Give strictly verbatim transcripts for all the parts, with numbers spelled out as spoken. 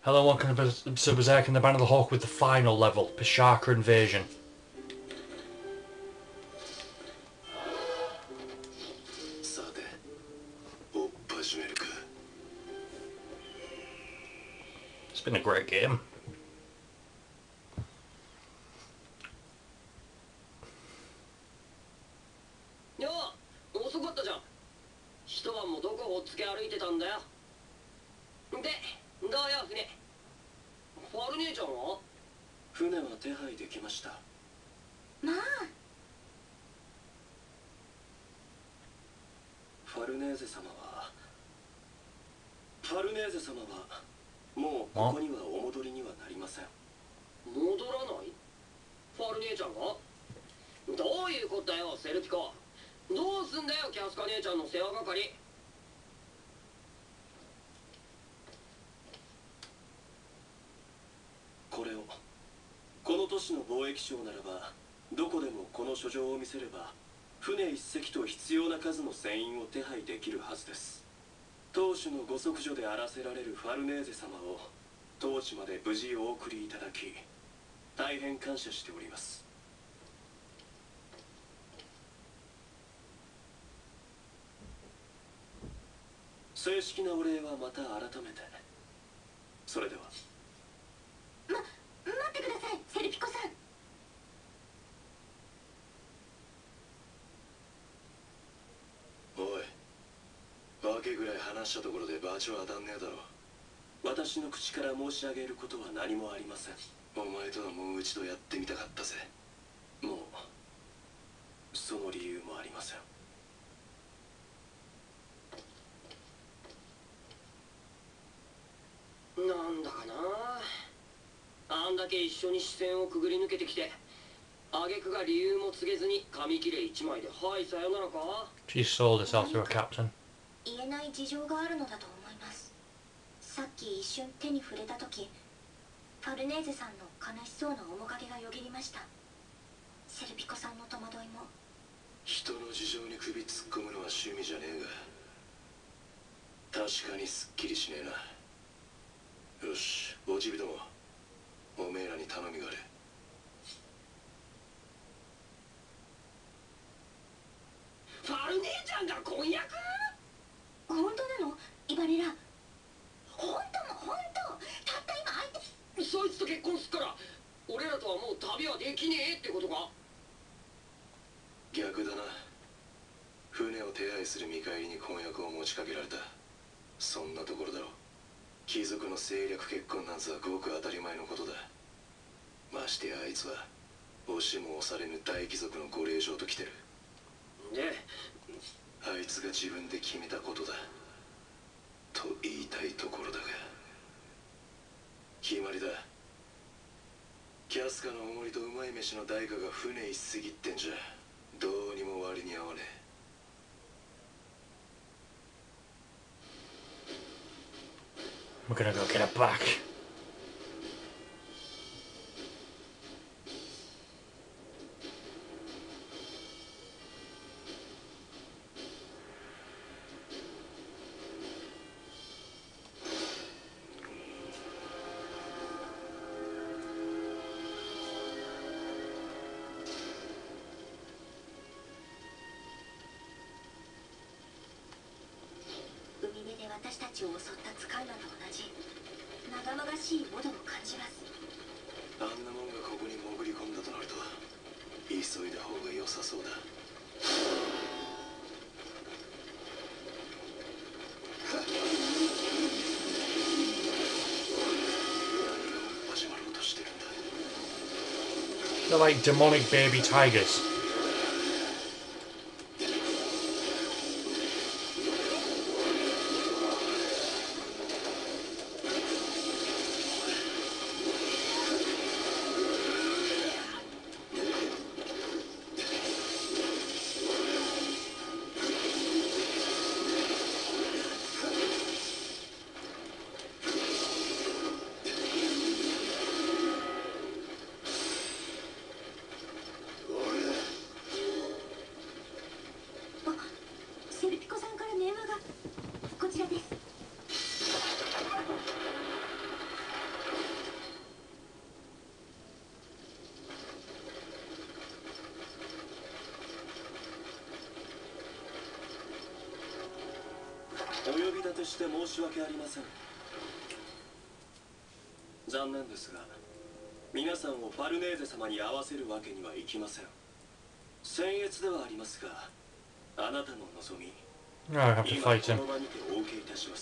Hello, welcome to Berserk and the Band of the Hawk with the final level, Pishaka Invasion. It's been a great game. Yeah, 遅かったじゃん。一晩もどこをつけ歩いてたんだよ。で、どうよ船。ファル姉ちゃんは？船は手配できました。 まあ。 ファルネーゼ様は、ファルネーゼ様はもうここにはお戻りにはなりません。戻らない？ファル姉ちゃんが？どういうことだよ、セルピコ。どうすんだよ、キャスカ姉ちゃんの世話係。これを、この都市の貿易商ならばどこでもこの書状を見せれば船一隻と必要な数の船員を手配できるはずです。当主のご息女であらせられるファルネーゼ様を当地まで無事お送りいただき、大変感謝しております。正式なお礼はまた改めて。それでは。 ま、待ってください、セルピコさん。 おい、わけぐらい話したところでバチは当たんねえだろ。私の口から申し上げることは何もありません。お前とはもう一度やってみたかったぜ。もうその理由もありません。なんだかなあ、あんだけ一緒に視線をくぐり抜けてきて、挙句が理由も告げずに紙切れ一枚ではいさよならか。 She sold herself to a captain. 言えない事情があるのだと思います。さっき一瞬手に触れた時、ファルネーゼさんの悲しそうな面影がよぎりました。セルピコさんの戸惑いも。 人の事情に首突っ込むのは趣味じゃねえが、確かにすっきりしねえな。よし、おちびども、おめえらに頼みがある。ファル姉ちゃんが婚約？ 本当なの？イバレラ。本当も本当。たった今相手。 そいつと結婚すっから俺らとはもう旅はできねえってことか？逆だな。船を手配する見返りに婚約を持ちかけられた。そんなところだろう。貴族の政略結婚なんざごく当たり前のことだ。ましてやあいつは押しも押されぬ大貴族のご令嬢と来てる。で、あいつが自分で決めたことだと言いたいところだが、決まりだ。キャスカのおごりとうまい飯の代価が船一隻ってんじゃどうにも割に合わねえ。 We're gonna go get it back. 海辺で私たちを襲った使い魔と同じまがまがしいオドを感じます。 あんなもんがここに潜り込んだとなると急いだ方が良さそうだ。何が始まろうとしてるんだ。 They're like demonic baby tigers. 立てして申し訳ありません。残念ですが、皆さんをファルネーゼ様に会わせるわけにはいきません。僭越ではありますが、あなたの望み、 No, I have to 今 fight こ him. の場にてお受けいたします。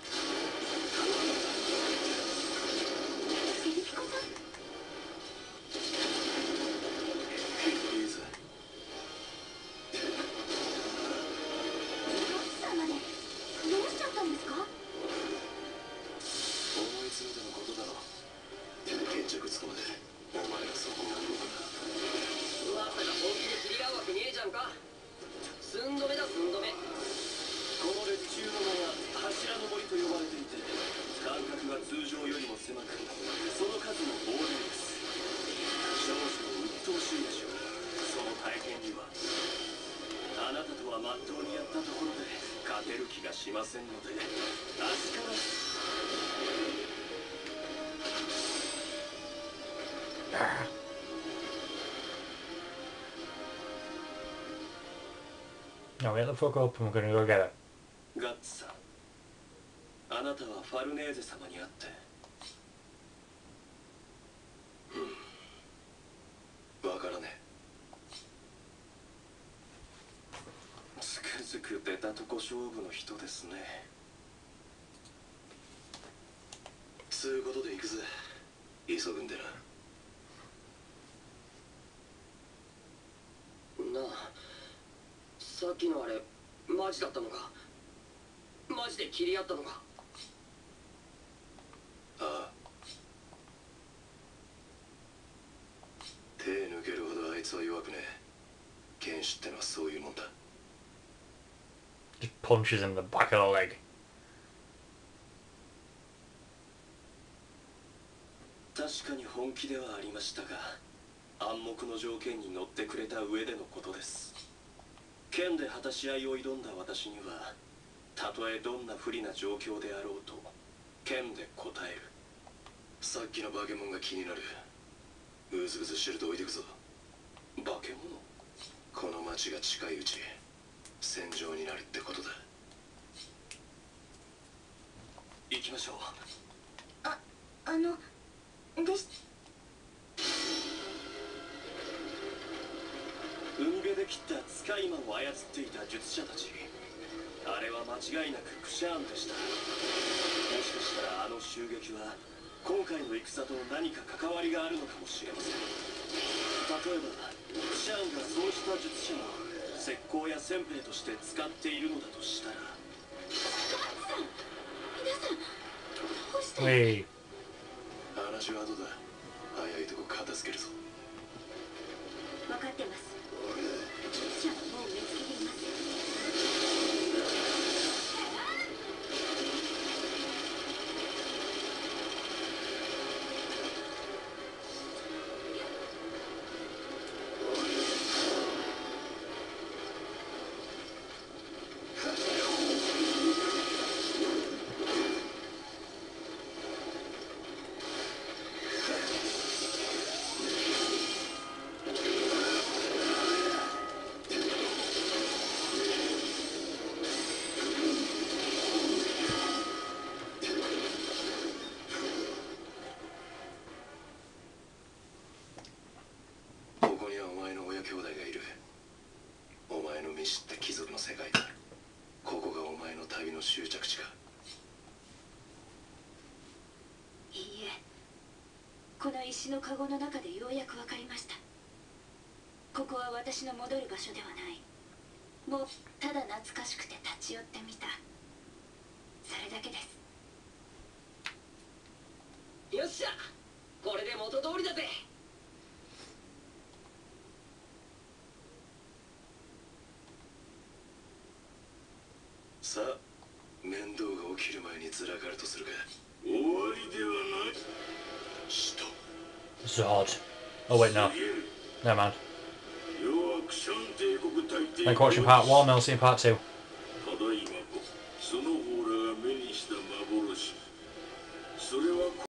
セルピコさん、 いいぜ。 どうしたまでどうしちゃったんですか？ 思い詰めてのことだろ。決着つくまでお前がそこを動くな。 まさか本気で切り合うわけねえじゃんか。寸止めだ寸止め。 この列柱の名は柱の森と呼ばれていて、間隔が通常よりも狭く、その数も膨大です。少々鬱陶しいでしょう。その体験にはあなたとはまっとうにやったところで勝てる気がしませんので、明日から No, get the fuck up and we're gonna go get it. ガッツさん、あなたはファルネーゼ様に会って、 わからねつくづく出たとこ勝負の人ですね。 え。つうことで行くぜ。急ぐんでな。 なあ、さっきのあれマジだったのか。マジで切り合ったのか。 ああ。手抜けるほどあいつは弱くねえ。剣士ってのはそういうもんだ。 Just punches him in the back of the leg. 確かに本気ではありましたが、暗黙の条件に乗ってくれた上でのことです。剣で果たし合いを挑んだ私には、たとえどんな不利な状況であろうと剣で答える。 さっきの化け物が気になる。うずうずしてると置いてくぞ。 化け物？ この町が近いうち戦場になるってことだ。 行きましょう。 あ、あのです。 海辺で切った使い魔を操っていた術者たち、あれは間違いなくクシャーンでした。もしかしたらあの襲撃は今回の戦と何か関わりがあるのかもしれません。例えばクシャーンがそうした術者を石膏や戦兵として使っているのだとしたら。 皆さんどうして？ Wait. 話は後だ。早いとこ片付けるぞ。 分かってます。術者はもう見つけています。 ここにはお前の親兄弟がいる。お前の見知った貴族の世界だ。ここがお前の旅の終着地か。 いいえ、この石の籠の中でようやく分かりました。ここは私の戻る場所ではない。もうただ懐かしくて立ち寄ってみた、それだけです。 よっしゃ、これで元通りだぜ。 さあ、面倒が起きる前にずらかるとするか。 終わりではない。 しと Zod. Oh wait, no. Never mind. Yo, Kshan帝国大帝 Thank you for watching part one, and I'll see you in part two.